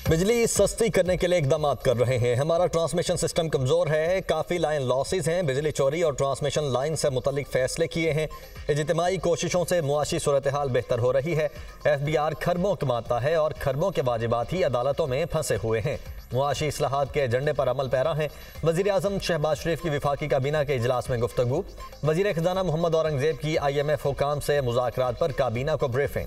बिजली सस्ती करने के लिए इकदाम कर रहे हैं। हमारा ट्रांसमिशन सिस्टम कमज़ोर है, काफ़ी लाइन लॉसेज हैं। बिजली चोरी और ट्रांसमिशन लाइन से मुतल्लिक फ़ैसले किए हैं। इज्तिमाई कोशिशों से मुआशी सूरत हाल बेहतर हो रही है। FBI खरबों कमाता है और खरबों के वाजिबात ही अदालतों में फंसे हुए हैं। मुआशी इस्लाहात के एजेंडे पर अमल पैरा हैं। वज़ीर आज़म शहबाज शरीफ की विफाकी काबीना के इजलास में गुफ्तगू। वज़ीर ख़जाना मोहम्मद औरंगज़ेब की IMF हुकाम से मुज़ाकरात पर काबीना को ब्रीफिंग।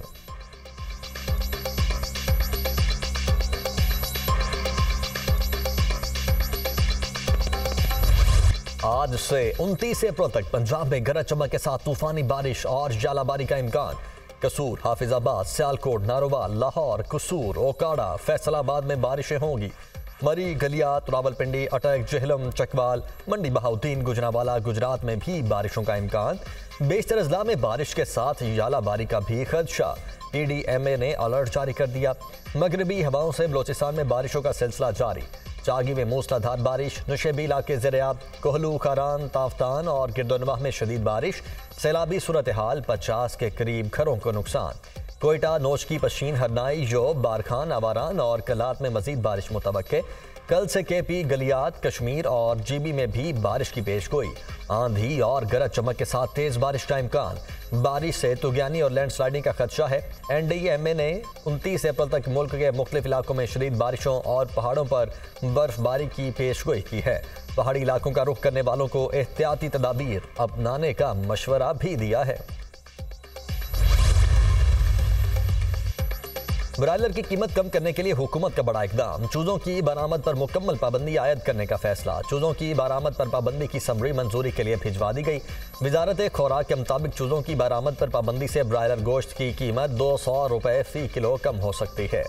आज से 29 अप्रैल तक पंजाब में गरज चमक के साथ तूफानी बारिश और जालाबारी का इम्कान। कसूर, हाफिजाबाद, सियालकोट, नारोवाल, लाहौर, कसूर, ओकाड़ा, फैसलाबाद में बारिशें होंगी। मरी, गलियात, रावलपिंडी, अटक, जेहलम, चकवाल, मंडी बहाउद्दीन, गुजरावाला, गुजरात में भी बारिशों का इम्कान। बेशतर अजला में बारिश के साथ जालाबारी का भी खदशा। TDMA ने अलर्ट जारी कर दिया। मगरबी हवाओं से बलोचिस्तान में बारिशों का सिलसिला जारी। चागी में मूसलाधार बारिश, नुशेबी इलाके ज़ेर-ए-आब, कोहलू, खारान, ताफ्तान और गिरदोनवाह में शदीद बारिश। सैलाबी सूरत हाल, 50 के करीब घरों को नुकसान। कोयटा, नोचकी, पशीन, हरनाई, जोब, बारखान, आवारान और कलात में मजीद बारिश मुतवक्के। कल से KP, गलियात, कश्मीर और GB में भी बारिश की पेशगोई। आंधी और गरज चमक के साथ तेज बारिश का इम्कान। बारिश से तुगयानी और लैंडस्लाइडिंग का खदशा है। NDMA ने 29 अप्रैल तक मुल्क के मुख्तलिफ इलाकों में शदीद बारिशों और पहाड़ों पर बर्फबारी की पेशगोई की है। पहाड़ी इलाकों का रुख करने वालों को एहतियाती तदाबीर अपनाने का मशवरा भी दिया है। ब्रायलर की कीमत कम करने के लिए हुकूमत का बड़ा इकदाम। चूज़ों की बरामद पर मुकम्मल पाबंदी आयद करने का फैसला। चूज़ों की बरामद पर पाबंदी की समरी मंजूरी के लिए भिजवा दी गई। वजारत खुराक के मुताबिक चूज़ों की बरामद पर पाबंदी से ब्रायलर गोश्त की कीमत 200 रुपये फ़ी किलो कम हो सकती है।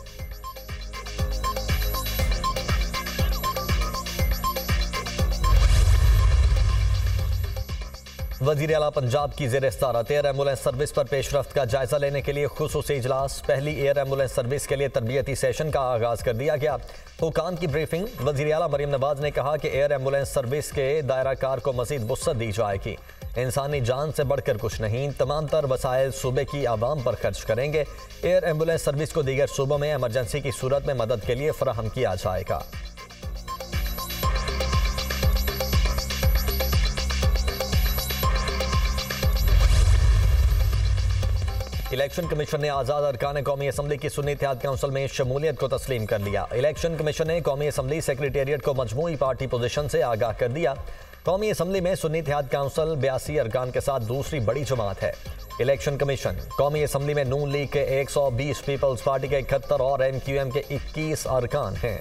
वज़ीर आला पंजाब की ज़ेर सदारत एयर एम्बुलेंस सर्विस पर पेशरफ्त का जायजा लेने के लिए खुसूसी इजलास। पहली एयर एम्बुलेंस सर्विस के लिए तरबियती सेशन का आगाज कर दिया गया। हुकाम की ब्रीफिंग। वज़ीर आला मरीम नवाज ने कहा कि एयर एम्बुलेंस सर्विस के दायरा कार को मज़ीद वुसअत दी जाएगी। इंसानी जान से बढ़कर कुछ नहीं, तमाम तर वसाइल सूबे की आवाम पर खर्च करेंगे। एयर एम्बुलेंस सर्विस को दीगर सूबों में एमरजेंसी की सूरत में मदद के लिए फराहम किया जाएगा। इलेक्शन कमीशन ने आज़ाद अरकान कौमी असम्बली की सुन्नी इत्तेहाद काउंसिल में शमूलियत को तस्लीम कर लिया। इलेक्शन कमीशन ने कौमी असम्बली सेक्रेटेरिएट को मजमूई पार्टी पोजीशन से आगाह कर दिया। कौमी असम्बली में सुन्नी इत्तेहाद काउंसिल 82 अरकान के साथ दूसरी बड़ी जमात है। इलेक्शन कमीशन कौमी असम्बली में नून लीग के 120, पीपल्स पार्टी के 71 और MQM के 21 अरकान हैं।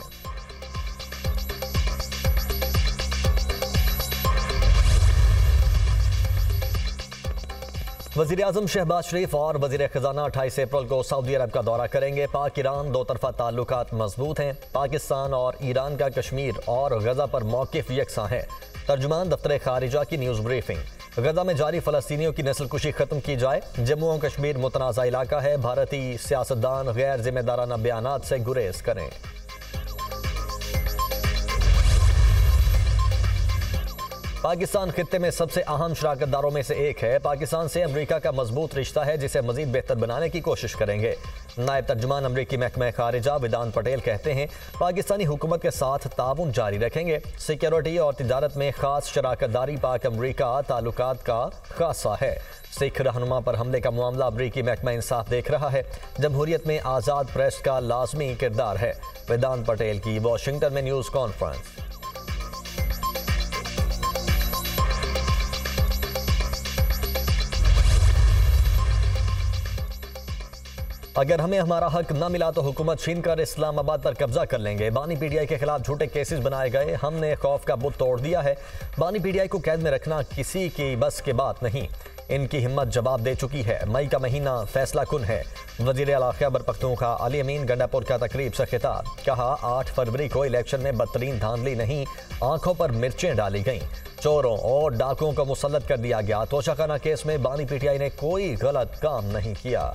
वज़ीर आज़म शहबाज शरीफ और वज़ीर ख़जाना 28 अप्रैल को सऊदी अरब का दौरा करेंगे। पाक ईरान दो तरफ़ा ताल्लुकात मजबूत हैं। पाकिस्तान और ईरान का कश्मीर और गज़ा पर मौक़िफ़ यकसा है। तर्जुमान दफ्तर ख़ारिजा की न्यूज़ ब्रीफिंग। गज़ा में जारी फ़लस्तीनियों की नस्ल कुशी ख़त्म की जाए। जम्मू और कश्मीर मुतनाज़ा इलाका है। भारतीय सियासतदान गैर ज़िम्मेदाराना बयानात से गुरेज करें। पाकिस्तान खित्ते में सबसे अहम शराकतदारों में से एक है। पाकिस्तान से अमरीका का मजबूत रिश्ता है जिसे मजीद बेहतर बनाने की कोशिश करेंगे। नायब तर्जुमान अमरीकी महकमा खारिजा वेदांत पटेल कहते हैं पाकिस्तानी हुकूमत के साथ ताउन जारी रखेंगे। सिक्योरिटी और तिजारत में खास शराकतदारी पाक अमरीका ताल्लुकात का खासा है। सिख रहनुमा पर हमले का मामला अमरीकी महकमा इंसाफ देख रहा है। जमहूरियत में आज़ाद प्रेस का लाजमी किरदार है। वेदांत पटेल की वाशिंगटन में न्यूज़ कॉन्फ्रेंस। अगर हमें हमारा हक न मिला तो हुकूमत छीन कर इस्लामाबाद पर कब्जा कर लेंगे। बानी PTI के खिलाफ झूठे केसेस बनाए गए। हमने खौफ का बुत तोड़ दिया है। बानी PTI को कैद में रखना किसी की बस की बात नहीं। इनकी हिम्मत जवाब दे चुकी है। मई का महीना फैसला कुन है। वज़ीर आला खैबर पख्तूनख्वा अली अमीन गंडापुर का तकरीब से खिताब। कहा 8 फरवरी को इलेक्शन में बदतरीन धांधली नहीं, आंखों पर मिर्चें डाली गईं। चोरों और डाकुओं को मुसल्लत कर दिया गया। तोशाखाना केस में बानी PTI ने कोई गलत काम नहीं किया।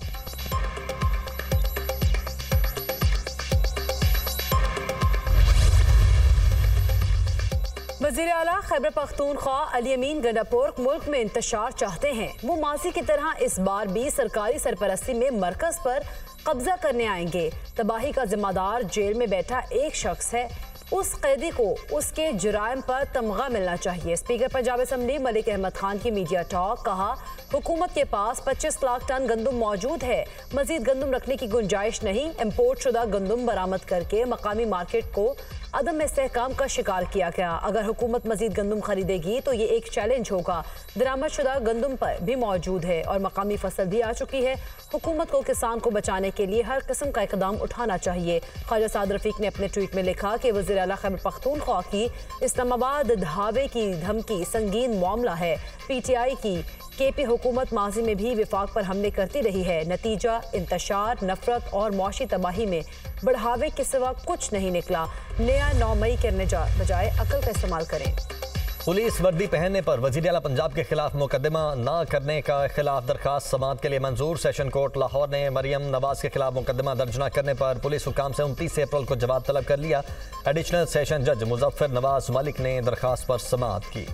वज़ीर आला खैबर पख्तूनख्वा अली अमीन गंडापुर मुल्क में इंतशार चाहते हैं। वो माजी की तरह इस बार भी सरकारी सरपरस्ती में मरकज पर कब्जा करने आएंगे। तबाही का जिम्मेदार जेल में बैठा एक शख्स है, उस कैदी को उसके जुराइम पर तमगा मिलना चाहिए। स्पीकर पंजाब असेंबली मलिक अहमद खान की मीडिया टॉक, कहा हुकूमत के पास 25 लाख टन गंदम मौजूद है, मजीद गंदम रखने की गुंजाइश नहीं। इम्पोर्ट शुदा गंदम बरामद करके मकामी मार्केट को अदम इस्तेहकाम का शिकार किया गया। अगर हुकूमत मजीद गंदम खरीदेगी तो ये एक चैलेंज होगा। दरामद शुदा गंदम पर भी मौजूद है और मकामी फसल भी आ चुकी है। हुकूमत को किसान को बचाने के लिए हर किस्म का इकदाम उठाना चाहिए। ख्वाजा साद रफीक ने अपने ट्वीट में लिखा कि वज़ीर आला खैबर पख्तूनख्वा की इस्लामाबाद धावे की धमकी संगीन मामला है। PTI की KP हुकूमत माजी में भी विफाक पर हमले करती रही है। नतीजा इंतशार, नफरत और मुआशी तबाही में बढ़ावे के सिवा कुछ नहीं निकला। नया 9 मई करने बजाय अकल का इस्तेमाल करें। पुलिस वर्दी पहनने पर वज़ीर आला पंजाब के खिलाफ मुकदमा न करने का खिलाफ दरखास्त समाअत के लिए मंजूर। सेशन कोर्ट लाहौर ने मरियम नवाज के खिलाफ मुकदमा दर्ज न करने पर पुलिस हुकाम से 29 अप्रैल को जवाब तलब कर लिया। एडिशनल सेशन जज मुजफ्फर नवाज मलिक ने दरखास्त पर समाअत की।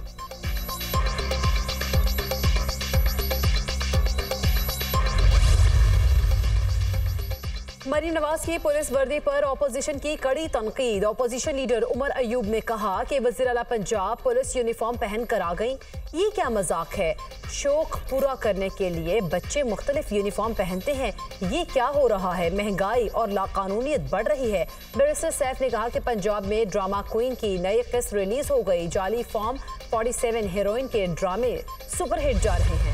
मरियम नवाज की पुलिस वर्दी पर ऑपोजिशन की कड़ी तनकीद। ऑपोजिशन लीडर उमर अयूब ने कहा कि वज़ीर आला पंजाब पुलिस यूनिफॉर्म पहन कर आ गई, ये क्या मजाक है। शौक पूरा करने के लिए बच्चे मुख्तलिफ यूनिफॉर्म पहनते हैं, ये क्या हो रहा है। महंगाई और लाकानूनियत बढ़ रही है। बैरिस्टर सैफ ने कहा कि पंजाब में ड्रामा क्वीन की नई किस्त रिलीज हो गई। जाली फॉर्म 47 हीरोइन के ड्रामे सुपरहिट जा रहे हैं।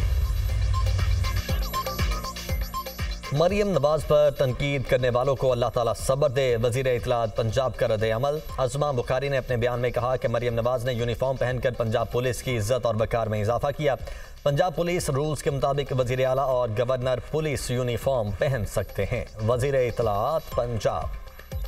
मरियम नवाज पर तनकीद करने वालों को अल्लाह ताला सब्र दे। वज़ीर इत्तलात पंजाब का रद्द अमल। अज़मा बुखारी ने अपने बयान में कहा कि मरियम नवाज ने यूनिफॉर्म पहनकर पंजाब पुलिस की इज्जत और वक़ार में इजाफा किया। पंजाब पुलिस रूल्स के मुताबिक वज़ीर आला और गवर्नर पुलिस यूनिफॉर्म पहन सकते हैं। वज़ीर इत्तलात पंजाब।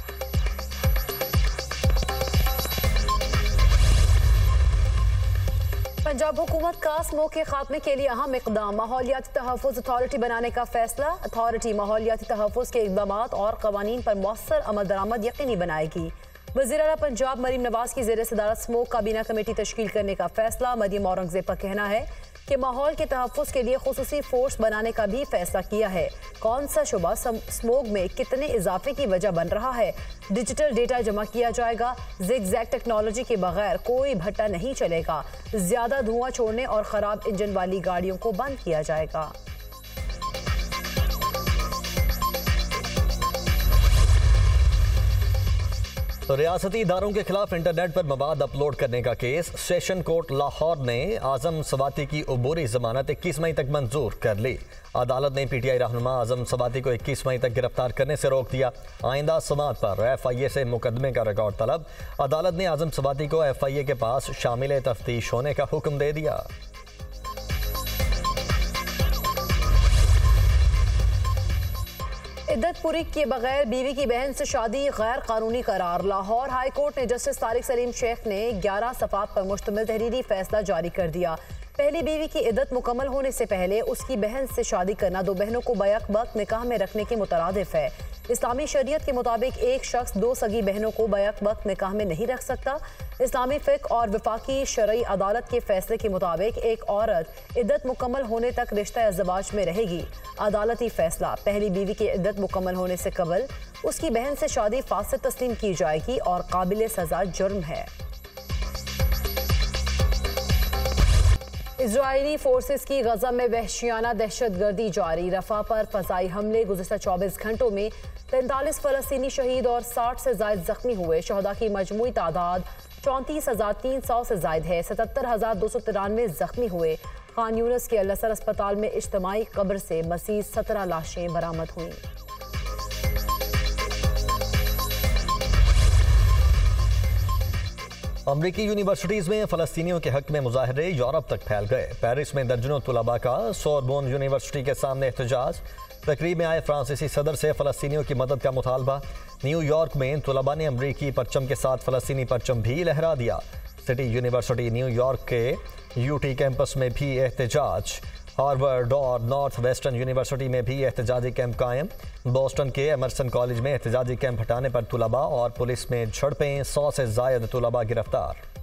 पंजाब हुकूमत का स्मोक के खात्मे के लिए अहम इकदाम। माहौलियाती तहफ़्फ़ुज़ अथॉरिटी बनाने का फैसला। अथॉरिटी माहौलियाती तहफ़्फ़ुज़ के इक़दाम और क़वानीन पर मौसर अमल दरामद यकीनी बनाएगी। वज़ीर आला पंजाब मरियम नवाज की ज़ेर सदारत स्मोक काबीना कमेटी तश्कील करने का फैसला। मरियम औरंगज़ेब का कहना है कि माहौल के तहफ़्फ़ुज़ के लिए खुसूसी फोर्स बनाने का भी फैसला किया है। कौन सा शुबा स्मोक में कितने इजाफे की वजह बन रहा है, डिजिटल डेटा जमा किया जाएगा। ज़िगज़ैग टेक्नोलॉजी के बगैर कोई भट्टा नहीं चलेगा। ज्यादा धुआं छोड़ने और ख़राब इंजन वाली गाड़ियों को बंद किया जाएगा। रियासती इदारों के खिलाफ इंटरनेट पर मवाद अपलोड करने का केस। सेशन कोर्ट लाहौर ने आजम सवाती की अबूरी जमानत 21 मई तक मंजूर कर ली। अदालत ने PTI रहनुमा आजम सवाती को 21 मई तक गिरफ्तार करने से रोक दिया। आइंदा समाअत पर FIA से मुकदमे का रिकॉर्ड तलब। अदालत ने आजम सवाती को FIA के पास शामिल तफ्तीश होने का हुक्म दे दिया। इद्दत पूरी के बगैर बीवी की बहन से शादी गैर कानूनी करार। लाहौर हाई कोर्ट ने जस्टिस तारिक सलीम शेख ने 11 सफ़ात पर मुश्तमिल तहरीरी फैसला जारी कर दिया। पहली बीवी की इद्दत मुकम्मल होने से पहले उसकी बहन से शादी करना दो बहनों को बैक वक्त निकाह में रखने के मुतरादिफ है। इस्लामी शरीयत के मुताबिक एक शख्स दो सगी बहनों को बैक वक्त निकाह में नहीं रख सकता। इस्लामी फ़िक़्ह और वफाकी शरई अदालत के फैसले के मुताबिक एक औरत इद्दत मुकम्मल होने तक रिश्ता अज़वाज में रहेगी। अदालती फैसला, पहली बीवी की इद्दत मुकम्मल होने से कबल उसकी बहन से शादी फासिद तस्लीम की जाएगी और काबिल सज़ा जुर्म है। इजरायली फोर्सेस की गजा में वहशियाना दहशतगर्दी जारी। रफा पर फ़ज़ाई हमले। गुज़िश्ता 24 घंटों में 43 फ़लस्तीनी शहीद और 60 से ज़ायद ज़ख्मी हुए। शहदा की मजमूई तादाद 34,300 से ज़ायद है। 77,293 ज़ख्मी हुए। खान यूनिस के अल असर अस्पताल में इज्तिमाई कब्र से मज़ीद 17 लाशें बरामद हुईं। अमरीकी यूनिवर्सिटीज़ में फ़लस्तीनियों के हक में मुजाहरे यूरोप तक फैल गए। पेरिस में दर्जनों तुलबा का सोरबोन यूनिवर्सिटी के सामने एहतजाज। तकरीब में आए फ्रांसीसी सदर से फ़लस्तीनियों की मदद का मुतालबा। न्यूयॉर्क में तुलबा ने अमरीकी परचम के साथ फ़लस्तीनी परचम भी लहरा दिया। सिटी यूनिवर्सिटी न्यूयॉर्क के UT कैंपस में भी एहतजाज। हार्वर्ड और नॉर्थ वेस्टर्न यूनिवर्सिटी में भी एहतजाजी कैंप कायम। बोस्टन के एमरसन कॉलेज में एहतजाजी कैंप हटाने पर तुलबा और पुलिस में झड़पें। 100 से ज़ायद तुलबा गिरफ्तार।